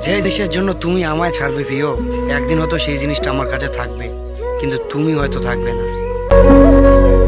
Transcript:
যে জিনিসের জন্য তুমি আমায় ছাড়বে প্রিয়, একদিন হয়তো সেই জিনিসটা আমার কাছে থাকবে, কিন্তু তুমি হয়তো থাকবে না।